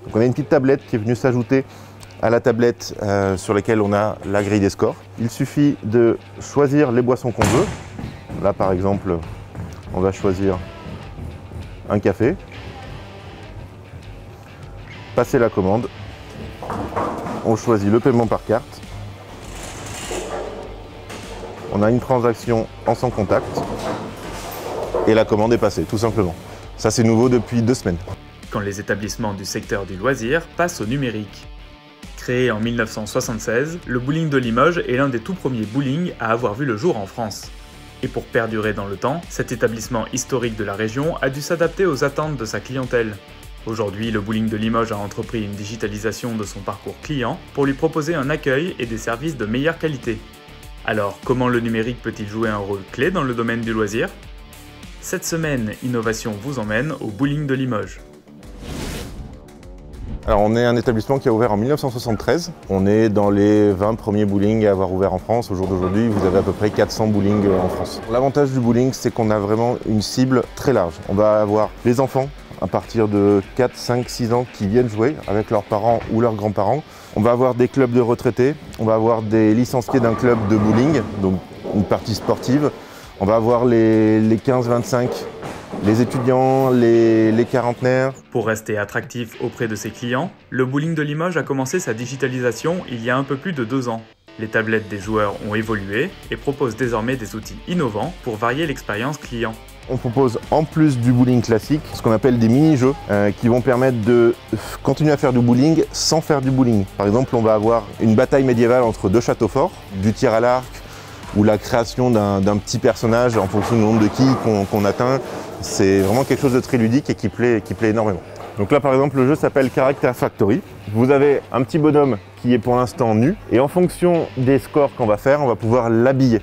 Donc on a une petite tablette qui est venue s'ajouter à la tablette sur laquelle on a la grille des scores. Il suffit de choisir les boissons qu'on veut. Là par exemple, on va choisir un café, passer la commande, on choisit le paiement par carte, on a une transaction en sans contact et la commande est passée, tout simplement. Ça c'est nouveau depuis 2 semaines. Quand les établissements du secteur du loisir passent au numérique. Créé en 1976, le bowling de Limoges est l'un des tout premiers bowling à avoir vu le jour en France. Et pour perdurer dans le temps, cet établissement historique de la région a dû s'adapter aux attentes de sa clientèle. Aujourd'hui, le bowling de Limoges a entrepris une digitalisation de son parcours client pour lui proposer un accueil et des services de meilleure qualité. Alors, comment le numérique peut-il jouer un rôle clé dans le domaine du loisir? Cette semaine, Innovation vous emmène au bowling de Limoges. Alors on est un établissement qui a ouvert en 1973. On est dans les 20 premiers bowling à avoir ouvert en France. Au jour d'aujourd'hui, vous avez à peu près 400 bowling en France. L'avantage du bowling, c'est qu'on a vraiment une cible très large. On va avoir les enfants à partir de 4, 5, 6 ans qui viennent jouer avec leurs parents ou leurs grands-parents. On va avoir des clubs de retraités. On va avoir des licenciés d'un club de bowling, donc une partie sportive. On va avoir les 15-25, les étudiants, les quarantenaires. Pour rester attractif auprès de ses clients, le bowling de Limoges a commencé sa digitalisation il y a un peu plus de 2 ans. Les tablettes des joueurs ont évolué et proposent désormais des outils innovants pour varier l'expérience client. On propose en plus du bowling classique ce qu'on appelle des mini-jeux qui vont permettre de continuer à faire du bowling sans faire du bowling. Par exemple, on va avoir une bataille médiévale entre 2 châteaux forts, du tir à l'arc ou la création d'un petit personnage en fonction du nombre de quilles qu'on atteint. C'est vraiment quelque chose de très ludique et qui plaît énormément. Donc là par exemple le jeu s'appelle Character Factory. Vous avez un petit bonhomme qui est pour l'instant nu et en fonction des scores qu'on va faire, on va pouvoir l'habiller.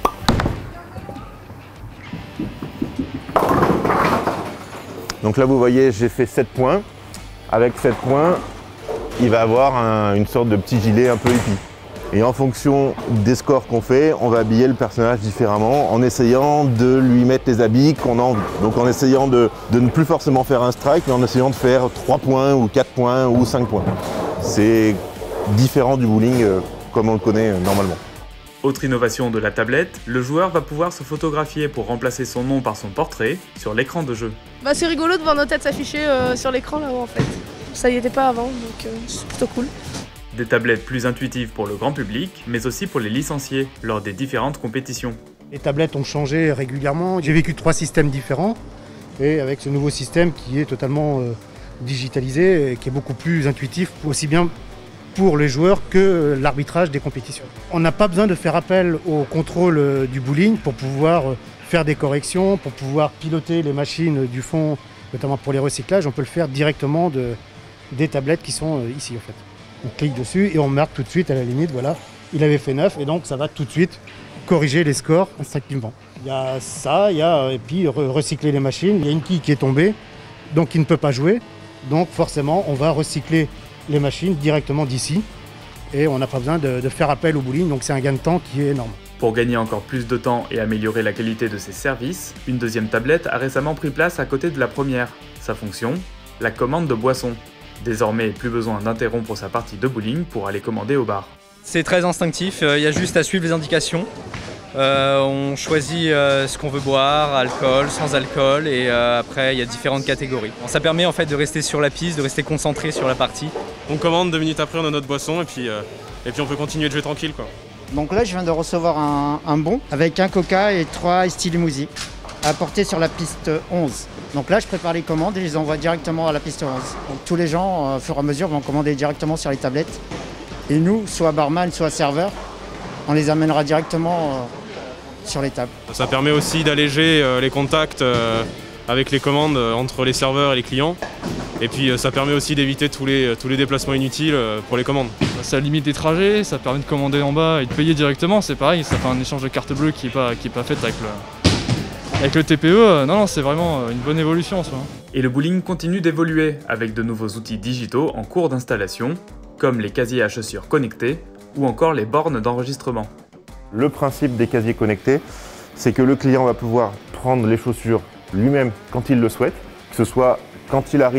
Donc là vous voyez j'ai fait 7 points. Avec 7 points, il va avoir une sorte de petit gilet un peu hippie. Et en fonction des scores qu'on fait, on va habiller le personnage différemment en essayant de lui mettre les habits qu'on a envie. Donc en essayant de ne plus forcément faire un strike, mais en essayant de faire 3 points ou 4 points ou 5 points. C'est différent du bowling comme on le connaît normalement. Autre innovation de la tablette, le joueur va pouvoir se photographier pour remplacer son nom par son portrait sur l'écran de jeu. C'est rigolo de voir nos têtes s'afficher sur l'écran là-haut en fait. Ça y était pas avant, donc c'est plutôt cool. Des tablettes plus intuitives pour le grand public, mais aussi pour les licenciés lors des différentes compétitions. Les tablettes ont changé régulièrement. J'ai vécu 3 systèmes différents et avec ce nouveau système qui est totalement digitalisé et qui est beaucoup plus intuitif, aussi bien pour les joueurs que l'arbitrage des compétitions. On n'a pas besoin de faire appel au contrôle du bowling pour pouvoir faire des corrections, pour pouvoir piloter les machines du fond, notamment pour les recyclages. On peut le faire directement des tablettes qui sont ici en fait. On clique dessus et on marque tout de suite à la limite, voilà, il avait fait 9 et donc ça va tout de suite corriger les scores instinctivement. Il y a ça, et puis recycler les machines. Il y a une quille qui est tombée, donc il ne peut pas jouer. Donc forcément, on va recycler les machines directement d'ici et on n'a pas besoin de faire appel au bowling, donc c'est un gain de temps qui est énorme. Pour gagner encore plus de temps et améliorer la qualité de ses services, une deuxième tablette a récemment pris place à côté de la première. Sa fonction, la commande de boissons. Désormais, plus besoin d'interrompre sa partie de bowling pour aller commander au bar. C'est très instinctif, il y a juste à suivre les indications. On choisit ce qu'on veut boire, alcool, sans alcool, et après il y a différentes catégories. Ça permet en fait de rester sur la piste, de rester concentré sur la partie. On commande, 2 minutes après on a notre boisson et puis on peut continuer de jouer tranquille quoi. Donc là je viens de recevoir un bon avec un coca et 3 Ice Limousin à apporter sur la piste 11. Donc là je prépare les commandes et je les envoie directement à la piste 11. Donc tous les gens au fur et à mesure vont commander directement sur les tablettes. Et nous, soit barman, soit serveur, on les amènera directement sur les tables. Ça permet aussi d'alléger les contacts avec les commandes entre les serveurs et les clients. Et puis ça permet aussi d'éviter tous les déplacements inutiles pour les commandes. Ça limite les trajets, ça permet de commander en bas et de payer directement, c'est pareil, ça fait un échange de carte bleue qui est pas fait avec le TPE. Non, c'est vraiment une bonne évolution en soi. Et le bowling continue d'évoluer avec de nouveaux outils digitaux en cours d'installation, comme les casiers à chaussures connectés ou encore les bornes d'enregistrement. Le principe des casiers connectés, c'est que le client va pouvoir prendre les chaussures lui-même quand il le souhaite, que ce soit quand il arrive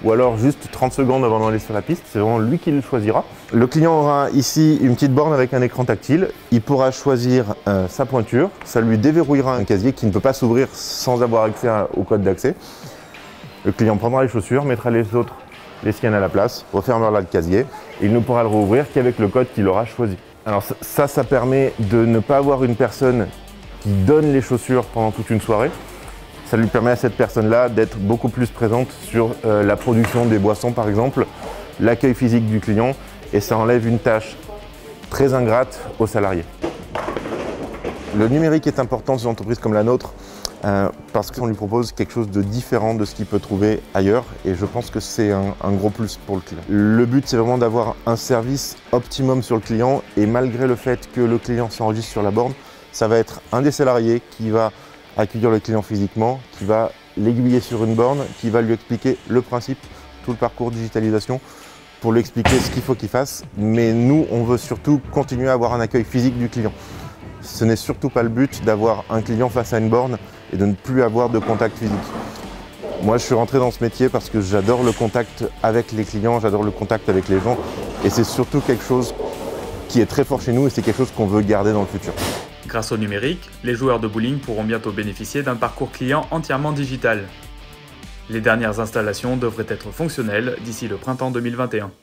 ou alors juste 30 secondes avant d'aller sur la piste, c'est vraiment lui qui le choisira. Le client aura ici une petite borne avec un écran tactile, il pourra choisir sa pointure, ça lui déverrouillera un casier qui ne peut pas s'ouvrir sans avoir accès au code d'accès. Le client prendra les chaussures, mettra les siennes à la place, refermera le casier, et il ne pourra le rouvrir qu'avec le code qu'il aura choisi. Alors ça permet de ne pas avoir une personne qui donne les chaussures pendant toute une soirée. Ça lui permet à cette personne-là d'être beaucoup plus présente sur la production des boissons par exemple, l'accueil physique du client, et ça enlève une tâche très ingrate aux salariés. Le numérique est important dans une entreprise comme la nôtre parce qu'on lui propose quelque chose de différent de ce qu'il peut trouver ailleurs, et je pense que c'est un gros plus pour le client. Le but, c'est vraiment d'avoir un service optimum sur le client, et malgré le fait que le client s'enregistre sur la borne, ça va être un des salariés qui va accueillir le client physiquement, qui va l'aiguiller sur une borne, qui va lui expliquer le principe, tout le parcours digitalisation, pour lui expliquer ce qu'il faut qu'il fasse. Mais nous, on veut surtout continuer à avoir un accueil physique du client. Ce n'est surtout pas le but d'avoir un client face à une borne et de ne plus avoir de contact physique. Moi, je suis rentré dans ce métier parce que j'adore le contact avec les clients, j'adore le contact avec les gens, et c'est surtout quelque chose qui est très fort chez nous, et c'est quelque chose qu'on veut garder dans le futur. Grâce au numérique, les joueurs de bowling pourront bientôt bénéficier d'un parcours client entièrement digital. Les dernières installations devraient être fonctionnelles d'ici le printemps 2021.